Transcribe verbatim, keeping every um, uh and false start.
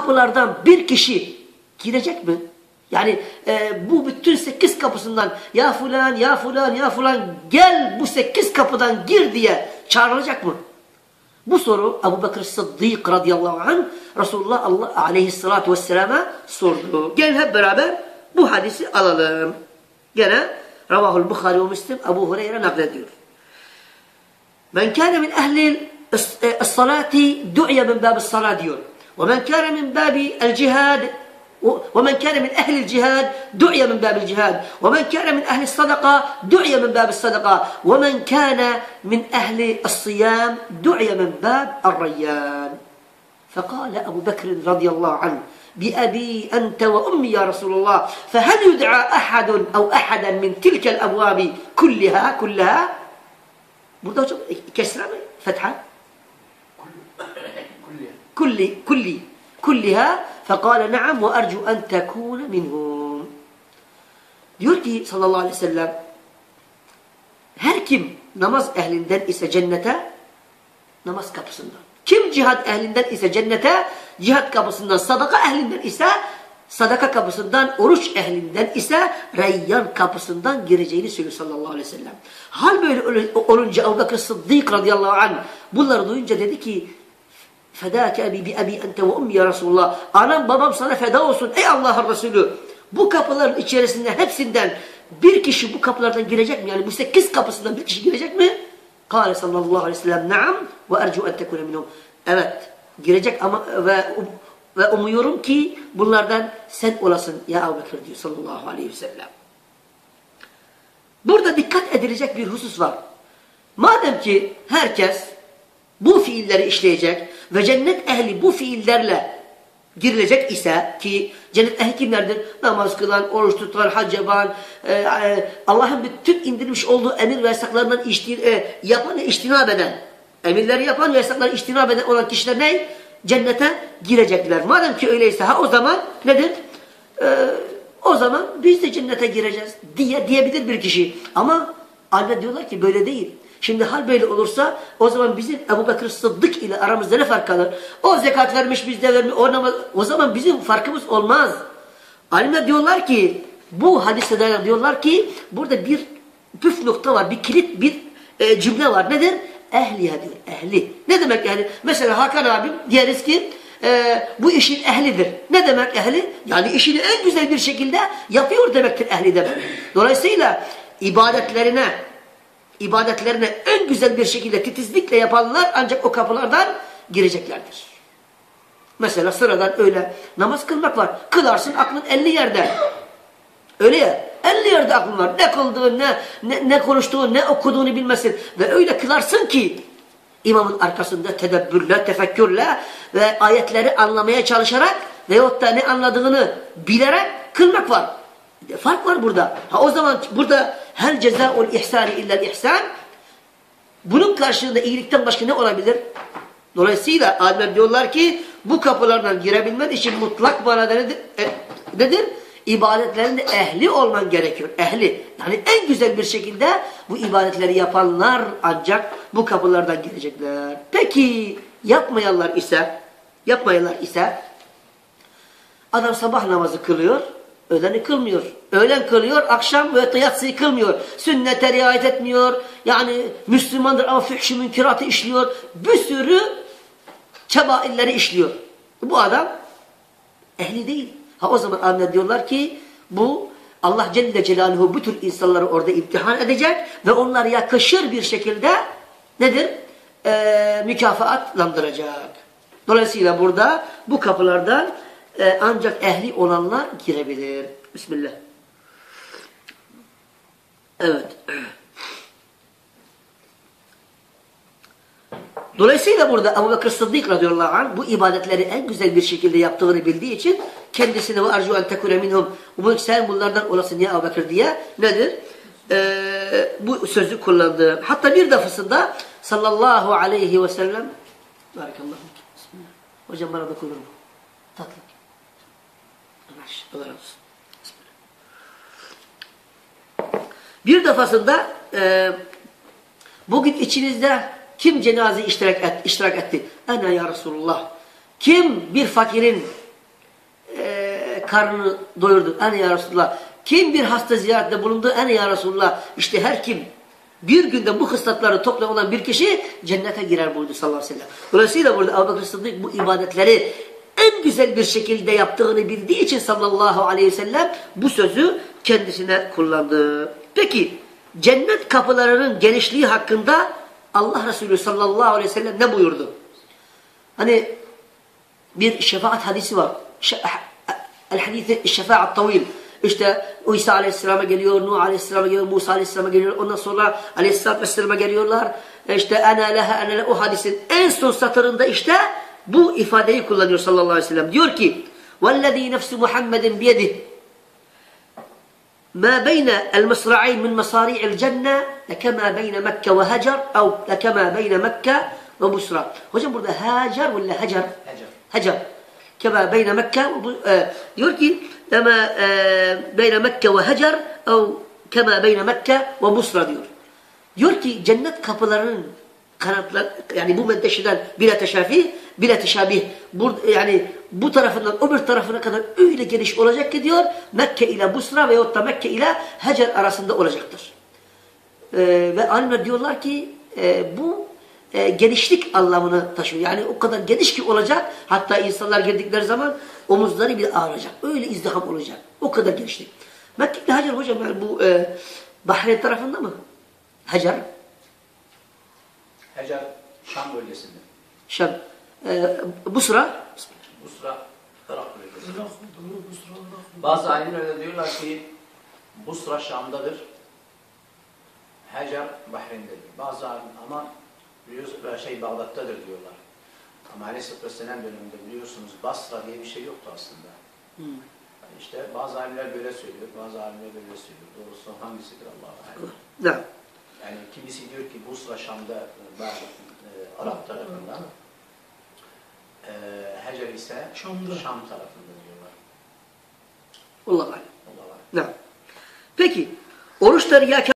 kapılardan bir kişi girecek mi? Yani e, bu bütün sekiz kapısından ya fulan, ya fulan, ya fulan gel bu sekiz kapıdan gir diye çağrılacak mı? Bu soru Ebu Bekir Sıddık radıyallahu anh Resulullah Allah aleyhissalatu vesselam'a sordu. Gelin hep beraber bu hadisi alalım. Gene Ravahul Bukhari ve Müslim Ebu Hureyre naklediyor. Men kâne min ehlil salati du'ya min bâbis salâ diyor. Ve men kâne min bâbi el cihad ومن كان من أهل الجهاد دعي من باب الجهاد ومن كان من أهل الصدقة دعي من باب الصدقة ومن كان من أهل الصيام دعي من باب الريان فقال أبو بكر رضي الله عنه بأبي أنت وأمي يا رسول الله فهل يدعى أحد أو أحدا من تلك الأبواب كلها كلها burada çok kesra mı? Fetha? Kulli. Kulli. Kulliha. Fekale na'am ve ercu en tekune minhum. Diyor ki sallallahu aleyhi ve sellem her kim namaz ehlinden ise cennete namaz kapısından. Kim cihat ehlinden ise cennete cihat kapısından. Sadaka ehlinden ise sadaka kapısından. Oruç ehlinden ise Reyyan kapısından gireceğini söylüyor sallallahu aleyhi ve sellem. Hal böyle olunca Ebu Bekir Sıddık radıyallahu anh bunları duyunca dedi ki Fedâke ebi bi ebi ente ve ummi ya Resulullah. Anam babam sana feda olsun ey Allah'ın Resulü. Bu kapıların içerisinde hepsinden bir kişi bu kapılardan girecek mi? Yani bu sekiz kapısından bir kişi girecek mi? Kâle sallallahu aleyhi ve sellem naam ve ercu en tekune minhum. Evet girecek ama ve, ve umuyorum ki bunlardan sen olasın ya Ebu Bekir diyor sallallahu aleyhi ve sellem. Burada dikkat edilecek bir husus var. Madem ki herkes bu fiilleri işleyecek ve cennet ehli bu fiillerle girilecek ise ki cennet ehli kimlerdir? Namaz kılan, oruç tutan, hac yapan, e, e, Allah'ın bütün indirmiş olduğu emir ve yasaklarından işti, e, yapan ve iştinab eden, emirleri yapan ve yasakları iştinab eden olan kişiler ne? Cennete girecekler. Madem ki öyleyse ha o zaman nedir? E, o zaman biz de cennete gireceğiz diye diyebilir bir kişi. Ama anne diyorlar ki böyle değil. Şimdi hal böyle olursa o zaman bizim Ebu Bekir Sıddık ile aramızda ne fark kalır? O zekat vermiş biz de vermiş. O, namaz, o zaman bizim farkımız olmaz. Alimler diyorlar ki bu hadisede diyorlar ki burada bir püf nokta var. Bir kilit bir e, cümle var. Nedir? Ehliye diyor. Ehli. Ne demek ehli? Mesela Hakan abim diyeriz ki e, bu işin ehlidir. Ne demek ehli? Yani işini en güzel bir şekilde yapıyor demektir ehli demek. Dolayısıyla ibadetlerine ibadetlerini en güzel bir şekilde titizlikle yapanlar ancak o kapılardan gireceklerdir. Mesela sıradan öyle namaz kılmak var. Kılarsın aklın elli yerde. Öyle ya. elli yerde aklın var. Ne kıldığın, ne, ne, ne konuştuğun, ne okuduğunu bilmesin. Ve öyle kılarsın ki imamın arkasında tedebbürle, tefekkürle ve ayetleri anlamaya çalışarak veyahut da ne anladığını bilerek kılmak var. Fark var burada. Ha o zaman burada hel cezaul ihsani illel ihsan bunun karşılığında iyilikten başka ne olabilir? Dolayısıyla alimler diyorlar ki bu kapılardan girebilmen için mutlak manada nedir? E, nedir? İbadetlerinde ehli olman gerekiyor. Ehli. Yani en güzel bir şekilde bu ibadetleri yapanlar ancak bu kapılardan girecekler. Peki yapmayanlar ise yapmayanlar ise adam sabah namazı kılıyor. Öğleni kılmıyor. Öğlen kılıyor, akşam ve yatsıyı kılmıyor. Sünnete riayet etmiyor. Yani Müslümandır ama fühş-i münkiratı işliyor. Bir sürü kebailleri işliyor. Bu adam ehli değil. Ha o zaman alimler diyorlar ki bu Allah Celle Celaluhu bu tür insanları orada imtihan edecek ve onlara yakışır bir şekilde nedir? Ee, mükafatlandıracak. Dolayısıyla burada bu kapılardan Ee, ancak ehli olanlar girebilir. Bismillah. Evet. Dolayısıyla burada Ebu Bekir Sıddık radıyallahu anh bu ibadetleri en güzel bir şekilde yaptığını bildiği için kendisine ve arzu en tekune minhum umut sen bunlardan olasın ya Ebu Bekir diye nedir? Ee, bu sözü kullandı. Hatta bir defasında sallallahu aleyhi ve sellem barakallahu. Bismillah. Hocam bana da kullanın. Tatlı. Allah razı olsun. Bir defasında e, bugün içinizde kim cenaze iştirak, et, iştirak etti? Ana ya Resulullah. Kim bir fakirin karnını doyurdu. Ene ya Resulullah. Kim bir hasta ziyaretinde bulundu? Ene ya Resulullah. İşte her kim bir günde bu hıslatları toplam olan bir kişi cennete girer buyurdu sallallahu aleyhi ve sellem. Dolayısıyla burada Ebu Bekir Sıddık bu ibadetleri en güzel bir şekilde yaptığını bildiği için sallallahu aleyhi ve sellem bu sözü kendisine kullandı. Peki cennet kapılarının genişliği hakkında Allah Resulü sallallahu aleyhi ve sellem ne buyurdu? Hani bir şefaat hadisi var. El-hadisi şefaat tavil. İşte İsa Aleyhisselam'a geliyor, Nuh Aleyhisselam'a geliyor, Musa Aleyhisselam'a geliyor. Ondan sonra Aleyhisselatü Vesselam'a geliyorlar. İşte ana leha ana leha, o hadisin en son satırında işte bu ifadeyi kullanıyor sallallahu aleyhi ve sellem. Diyor ki وَالَّذ۪ي نَفْسُ مُحَمَّدٍ بِيَدِهِ مَا بَيْنَ الْمَصْرَعَيْنِ مِنْ مَصَارِعِ الْجَنَّةِ لَكَمَا بَيْنَ مَكَّةَ وَهَجَرْ اَوْ لَكَمَا بَيْنَ مَكَّةَ وَبُسْرَى. Hocam burada hacer veya hacer? Hacer. Kema beyne Mekke diyor ki kema beyne Mekke ve Hacer ev kema beyne Mekke ve Busra diyor. Diyor ki cennet kapılarının kanatları, yani bu menteşeden bile teşafi bile teşabih, yani bu tarafından öbür tarafına kadar öyle geniş olacak ki diyor Mekke ile Busra veyahut da Mekke ile Hacer arasında olacaktır. Ee, ve alimler diyorlar ki e, bu e, genişlik anlamını taşıyor. Yani o kadar geniş ki olacak, hatta insanlar girdikleri zaman omuzları bile ağrıyacak. Öyle izdiham olacak. O kadar genişlik. Mekke ile Hacer hocam yani bu e, Bahreyn tarafında mı? Hacer. Hacer Şam bölgesinde. Şam. Ee, Busra. Busra Irak bölgesinde. Bazı alimler de diyorlar ki Busra Şam'dadır. Hacer Bahreyn'dedir. Bazı alim ama biliyorsunuz şey Bağdat'tadır diyorlar. Ama Aleyhisselatü Vesselam döneminde biliyorsunuz Basra diye bir şey yoktu aslında. Hmm. Yani işte bazı alimler böyle söylüyor, bazı alimler böyle söylüyor. Doğrusu hangisidir Allah'a emanet. Evet. Yani kimisi diyor ki Busra Şam'da, bazı e, Arap tarafından, e, Hacer ise Şam'da. Şam tarafında diyorlar. Allah'a emanet. Peki, oruçları ya